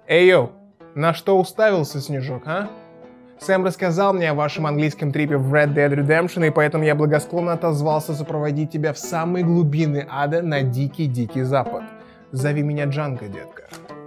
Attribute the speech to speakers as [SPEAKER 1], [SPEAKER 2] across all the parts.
[SPEAKER 1] Эй, йоу, на что уставился, Снежок, а? Сэм рассказал мне о вашем английском трипе в Red Dead Redemption, и поэтому я благосклонно отозвался сопроводить тебя в самые глубины ада на дикий-дикий запад. Зови меня Джанго, детка.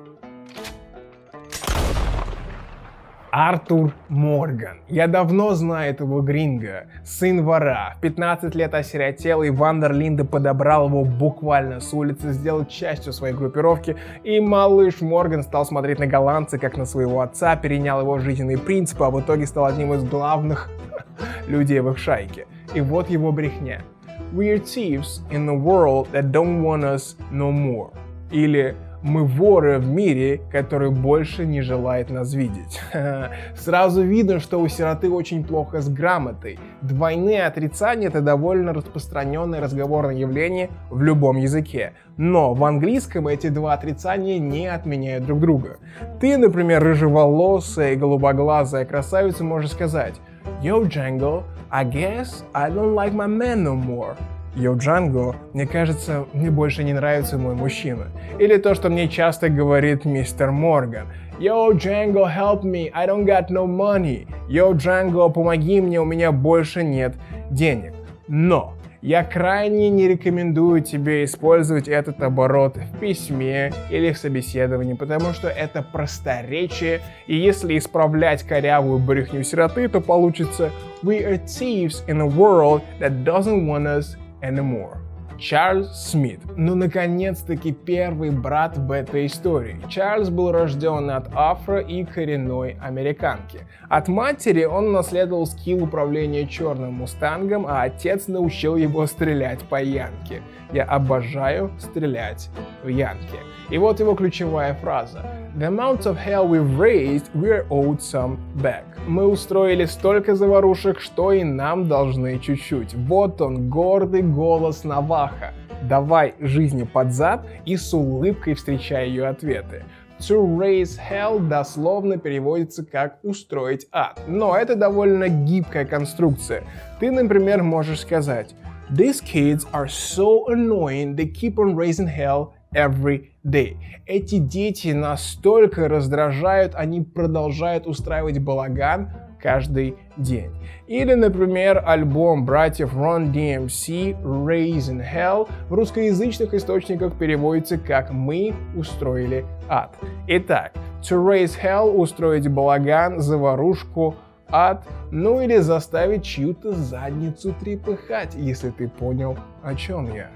[SPEAKER 1] Артур Морган. Я давно знаю этого гринга. Сын вора. В 15 лет осиротел, и Вандерлинде подобрал его буквально с улицы, сделал частью своей группировки, и малыш Морган стал смотреть на голландца как на своего отца, перенял его жизненные принципы, а в итоге стал одним из главных людей в их шайке. И вот его брехня. We're thieves in a world that don't want us no more. Или мы воры в мире, который больше не желает нас видеть. Сразу видно, что у сироты очень плохо с грамотой. Двойные отрицания — это довольно распространенное разговорное явление в любом языке. Но в английском эти два отрицания не отменяют друг друга. Ты, например, рыжеволосая и голубоглазая красавица, можешь сказать: Yo, Django, I guess I don't like my man no more. Йоу, Джанго, мне кажется, мне больше не нравится мой мужчина. Или то, что мне часто говорит мистер Морган. Йоу, Джанго, help me, I don't got no money. Йоу, Джанго, помоги мне, у меня больше нет денег. Но я крайне не рекомендую тебе использовать этот оборот в письме или в собеседовании, потому что это просторечие, и если исправлять корявую брехню сироты, то получится We are thieves in a world that doesn't want us anymore. Чарльз Смит. Ну, наконец-таки первый брат в этой истории. Чарльз был рожден от афро и коренной американки. От матери он наследовал скилл управления черным мустангом, а отец научил его стрелять по янке. Я обожаю стрелять в янке. И вот его ключевая фраза. The amount of hell we've raised, we're owed some back. Мы устроили столько заварушек, что и нам должны чуть-чуть. Вот он, гордый голос Наваха. Давай жизни под зад и с улыбкой встречай ее ответы. To raise hell дословно переводится как устроить ад. Но это довольно гибкая конструкция. Ты, например, можешь сказать: These kids are so annoying, they keep on raising hell every day. Эти дети настолько раздражают, они продолжают устраивать балаган каждый день. Или, например, альбом братьев Run DMC Raising Hell в русскоязычных источниках переводится как «Мы устроили ад». Итак, to raise hell — устроить балаган, заварушку, ад, ну или заставить чью-то задницу трепыхать, если ты понял, о чем я.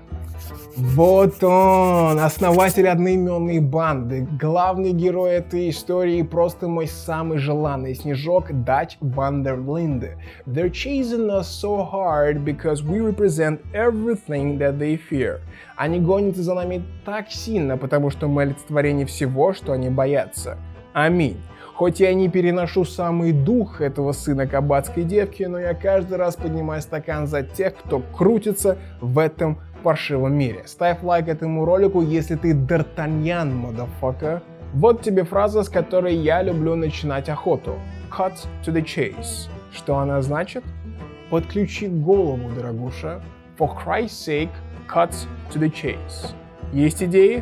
[SPEAKER 1] Вот он, основатель одноименной банды, главный герой этой истории, просто мой самый желанный снежок Дач Вандерлинде. They're chasing us so hard because we represent everything that they fear. Они гонятся за нами так сильно, потому что мы олицетворение всего, что они боятся. Аминь. Хоть я не переношу самый дух этого сына кабацкой девки, но я каждый раз поднимаю стакан за тех, кто крутится в этом паршивом мире. Ставь лайк этому ролику, если ты Д'Артаньян, motherfucker. Вот тебе фраза, с которой я люблю начинать охоту. Cut to the chase. Что она значит? Подключи голову, дорогуша. For Christ's sake, cut to the chase. Есть идеи?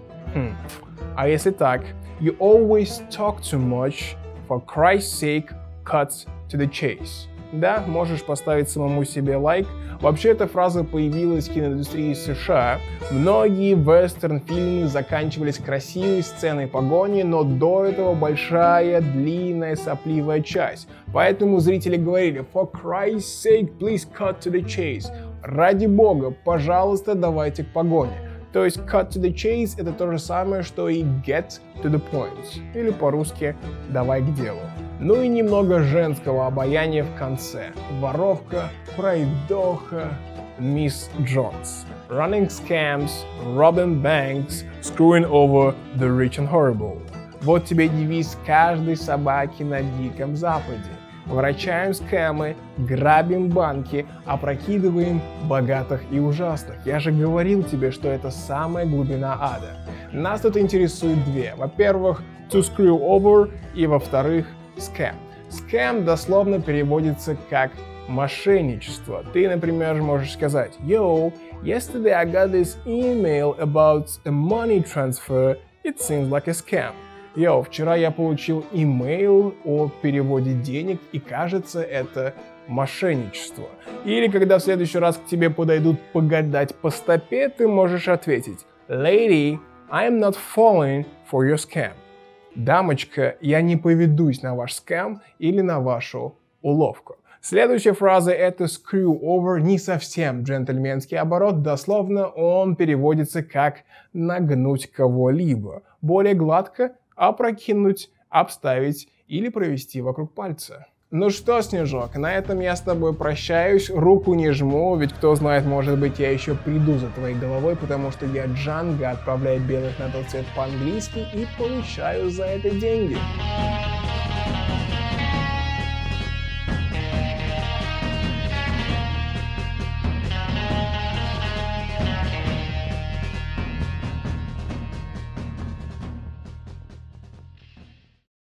[SPEAKER 1] А если так? You always talk too much. For Christ's sake, cut to the chase. Да, можешь поставить самому себе лайк. Вообще, эта фраза появилась в киноиндустрии США. Многие вестерн-фильмы заканчивались красивой сценой погони, но до этого большая, длинная, сопливая часть. Поэтому зрители говорили: For Christ's sake, please cut to the chase. Ради бога, пожалуйста, давайте к погоне. То есть cut to the chase — это то же самое, что и get to the point. Или по-русски «давай к делу». Ну и немного женского обаяния в конце. Воровка, пройдоха, Мисс Джонс. Running scams, robbing banks, screwing over the rich and horrible. Вот тебе девиз каждой собаки на Диком Западе. Врачаем скэмы, грабим банки, опрокидываем богатых и ужасных. Я же говорил тебе, что это самая глубина ада. Нас тут интересует две. Во-первых, to screw over, и во-вторых, scam. Scam дословно переводится как мошенничество. Ты, например, можешь сказать: Yo, yesterday I got this email about a money transfer. It seems like a scam. Йоу, вчера я получил имейл о переводе денег, и кажется, это мошенничество. Или когда в следующий раз к тебе подойдут погадать по стопе, ты можешь ответить: Lady, I am not falling for your scam. Дамочка, я не поведусь на ваш скам или на вашу уловку. Следующая фраза — это screw over, не совсем джентльменский оборот, дословно он переводится как нагнуть кого-либо. Более гладко — опрокинуть, обставить или провести вокруг пальца. Ну что, Снежок, на этом я с тобой прощаюсь, руку не жму, ведь кто знает, может быть, я еще приду за твоей головой, потому что я Джанго, отправляю белых на тот цвет по-английски и получаю за это деньги.